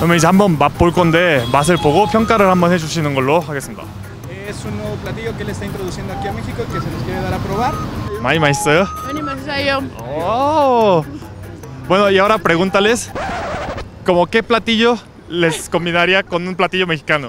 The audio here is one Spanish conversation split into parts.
그러면 이제 한번 맛볼 건데 맛을 보고 평가를 한번 해주시는 걸로 하겠습니다. Es un nuevo platillo que él está introduciendo aquí a México que se nos quiere dar a probar. 많이 맛있어요? 많이 맛있어요. Oh. Bueno, y ahora pregúntales como qué platillo les combinaría con un platillo mexicano.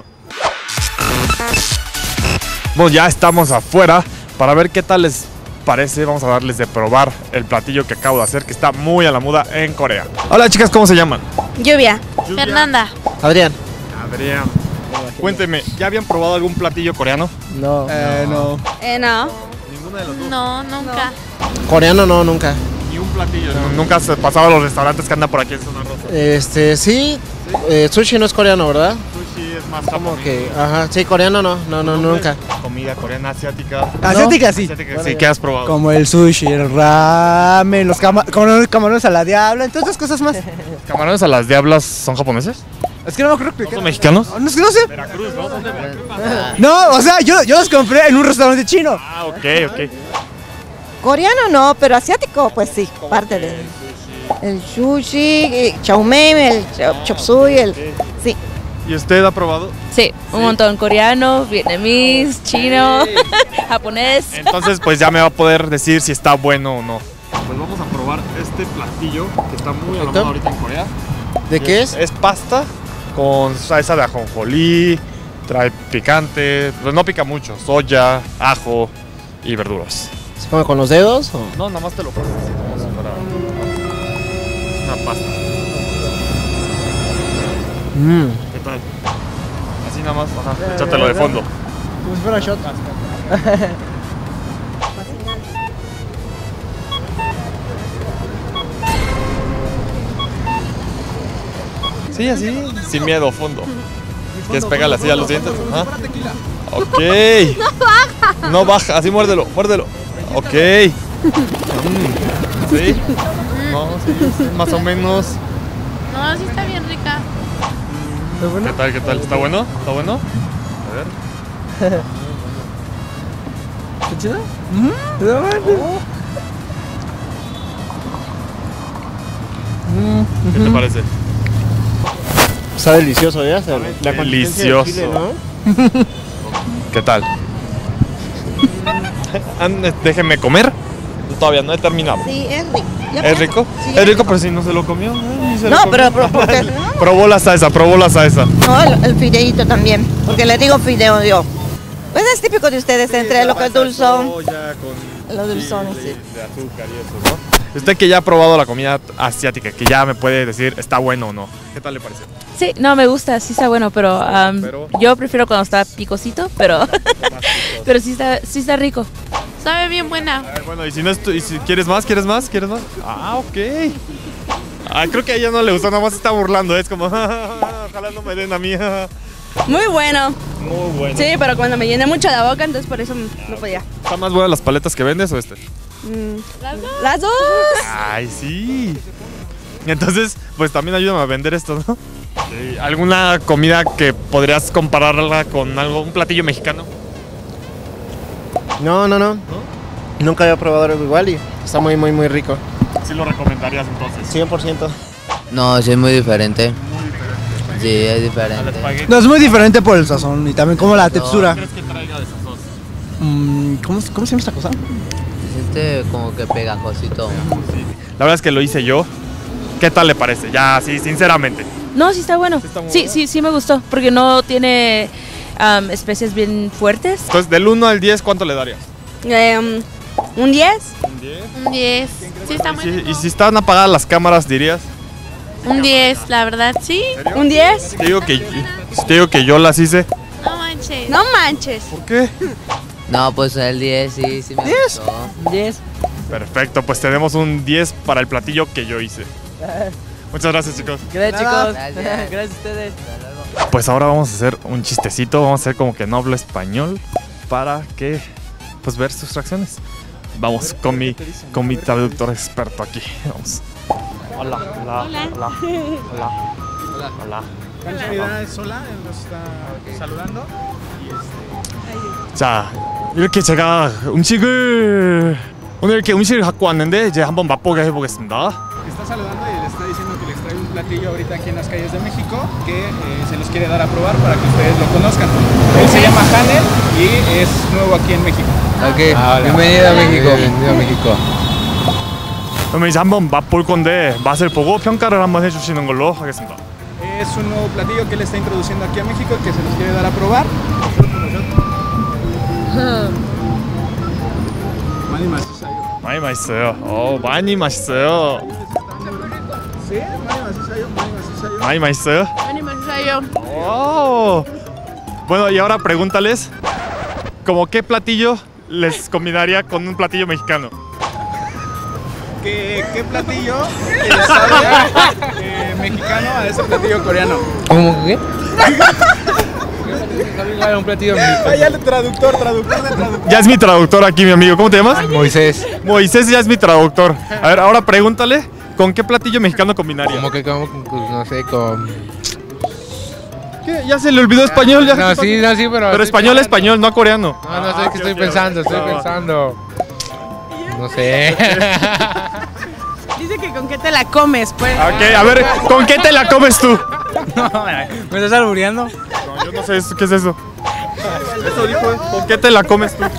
Bueno, ya estamos afuera para ver qué tal les parece. Vamos a darles de probar el platillo que acabo de hacer, que está muy a la moda en Corea. Hola chicas, ¿cómo se llaman? Lluvia. Fernanda. Adrián. Adrián. Cuénteme, ¿ya habían probado algún platillo coreano? No. No. No. Ninguno de los dos. No, nunca. Coreano no, nunca. Ni un platillo. Nunca has pasado a los restaurantes que andan por aquí en Zona Rosa. Sí. Sushi no es coreano, ¿verdad? Sushi es más Como japonés. que, ajá, sí, coreano no, nunca. Comida coreana, asiática. Asiática sí. Asiática, sí, ¿qué has probado? Como el sushi, el ramen, los camarones a la diabla, entre otras cosas más. ¿Camarones a las diablas son japoneses? Es que no me acuerdo ¿No son mexicanos? No, es que no sé. Veracruz, ¿no? ¿Son de Veracruz? No, o sea, yo los compré en un restaurante chino. Ah, ok. Coreano no, pero asiático pues sí, parte de el sushi, chow mein, el chop suey, sí. ¿Y usted ha probado? Sí, un montón. Coreano, vietnamés, chino, japonés. Entonces pues ya me va a poder decir si está bueno o no. Pues vamos a probar este platillo que está muy a la moda ahorita en Corea. ¿De qué es? Es pasta con salsa de ajonjolí, trae picante, pues no pica mucho, soya, ajo y verduras. ¿Se come con los dedos? O? No, nada más te lo pones así como si fuera una pasta. ¿Qué tal? Así nada más, ajá, échatelo de fondo. Como si fuera shot. Sí, así, sin miedo, fondo. ¿Quieres pegarle así a los dientes? Ajá. Ok. No baja, así muérdelo. Ok. ¿Sí? No, sí, más o menos. No, sí está bien rica. ¿Qué tal? ¿Está bueno? A ver. ¿Está chido? ¿Qué te parece? Está delicioso, ¿ya? La Delicioso. consistencia del chile, ¿no? ¿Qué tal? Déjenme comer. Todavía no he terminado. Sí, es rico. ¿Es rico? Sí, Es rico, pero si no se lo comió. No, pero ¿por qué? Probó la salsa. No, el fideíto también, porque le digo fideo yo. Pues es típico de ustedes, entre lo que es dulzón, los dulzones, sí. De azúcar y eso, ¿no? Usted que ya ha probado la comida asiática, que ya me puede decir está bueno o no. ¿Qué tal le pareció? Sí, no, me gusta, sí está bueno, pero yo prefiero cuando está picosito, pero pero sí está rico. Sabe bien buena. Bueno, y si quieres más. Ah, ok. Creo que a ella no le gustó, nada más se está burlando. Es como, ojalá no me den a mí. Muy bueno. Muy bueno. Sí, pero cuando me llené mucho la boca, entonces por eso no podía. ¿Están más buenas las paletas que vendes o este? Las dos. Ay, sí. Entonces, pues también ayúdame a vender esto, ¿no? Sí. ¿Alguna comida que podrías compararla con un platillo mexicano? No. Nunca había probado algo igual y está muy rico. Sí lo recomendarías entonces. 100%. No, sí es muy diferente. Sí, es Al diferente. espagueti. No, es muy diferente por el sazón y también como la textura. ¿Qué crees que traiga de sazón? ¿Cómo se llama esta cosa? Se siente como que pegajosito. La verdad es que lo hice yo. ¿Qué tal le parece? Ya, sí, sinceramente. No, sí está bueno. está muy bueno. Sí me gustó, porque no tiene especies bien fuertes. Entonces, del 1 al 10, ¿cuánto le darías? Un 10. ¿Un 10? Un 10. Sí está muy Sí, rico. y si están apagadas las cámaras, dirías. Un 10, la verdad, sí. Un 10. Si te digo que yo las hice. No manches. No manches. ¿Por qué? No, pues el 10 sí me gustó. 10. Perfecto, pues tenemos un 10 para el platillo que yo hice. Muchas gracias, chicos. Gracias, chicos. Gracias. Gracias a ustedes. Pues ahora vamos a hacer un chistecito. Vamos a hacer como que no hablo español para que, pues, ver sus reacciones. Vamos con mi traductor experto aquí. Vamos. Hola. Sola, nos está saludando. 자, 이렇게 제가 오늘 이렇게 음식을 갖고 왔는데 이제 한번 맛보게 해보겠습니다. Está saludando y le está diciendo que le extrae un platillo platillo ahorita aquí en las calles de México que se los quiere dar a probar para que ustedes lo conozcan. Él se llama Hanel y es nuevo aquí en México. Ok, bienvenido a México. Bienvenido a México. 그럼 이제 한번 맛볼 건데 맛을 보고 평가를 한번 해주시는 걸로 하겠습니다. Es un nuevo platillo que él está introduciendo aquí a México que se los quiere dar a probar. 많이 맛있어요. 많이 맛있어요. 많이 맛있어요. Sí, 많이 맛있어요. 많이 맛있어요. Any Masayo. ¡Oh! Bueno, y ahora pregúntales, ¿cómo qué platillo les combinaría con un platillo mexicano? ¿Qué platillo sabe mexicano a ese platillo coreano? ¿Cómo qué? Igual un platillo mexicano. Ya el traductor de traductor. Ya es mi traductor aquí, mi amigo. ¿Cómo te llamas? Moisés. Moisés ya es mi traductor. A ver, ahora pregúntale, ¿con qué platillo mexicano combinaría? Como que como, pues, no sé, con... ¿Qué? Ya se le olvidó español. Ya. No, sí, no, sí, pero... Pero español, español, no coreano. No, no sé qué estoy pensando, No sé. Dice que con qué te la comes, pues. Ok, a ver, ¿con qué te la comes tú? ¿Me estás albureando? No, yo no sé qué es eso. Eso dijo, ¿con qué te la comes tú?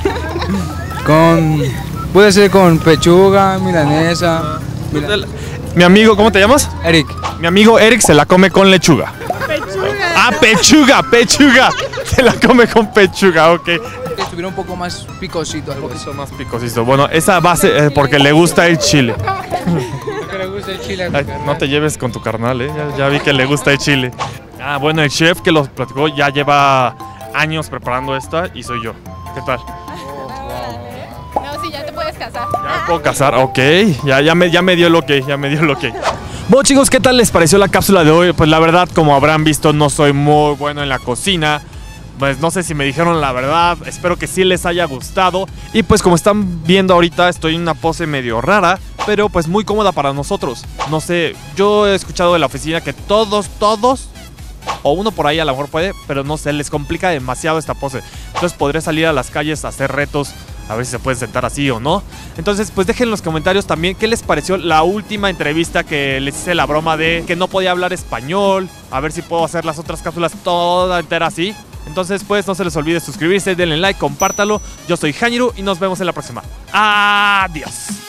Puede ser con pechuga, milanesa. Mi amigo, ¿cómo te llamas? Eric. Mi amigo Eric se la come con lechuga. Pechuga. Ah, pechuga. Se la come con pechuga, ok. Que estuviera un poco más picosito, algo así. Más picosito. Bueno, esa base porque le gusta el chile. Porque le gusta el chile. Ay, no te lleves con tu carnal, ya vi que le gusta el chile. Ah, bueno, el chef que lo platicó ya lleva años preparando esta y soy yo. ¿Qué tal? No, sí, ya te puedes casar. Ya me puedo casar, ok. Ya me dio el ok, Bueno, chicos, ¿qué tal les pareció la cápsula de hoy? Pues la verdad, como habrán visto, no soy muy bueno en la cocina. Pues no sé si me dijeron la verdad, espero que sí les haya gustado. Y pues como están viendo ahorita, estoy en una pose medio rara, pero pues muy cómoda para nosotros. No sé, yo he escuchado de la oficina que todos, o uno por ahí a lo mejor puede, pero no sé, les complica demasiado esta pose. Entonces podré salir a las calles a hacer retos, a ver si se pueden sentar así o no. Entonces pues dejen en los comentarios también qué les pareció la última entrevista que les hice la broma de que no podía hablar español. A ver si puedo hacer las otras cápsulas toda entera así. Entonces pues no se les olvide suscribirse, denle like, compártalo. Yo soy Haniru y nos vemos en la próxima. Adiós.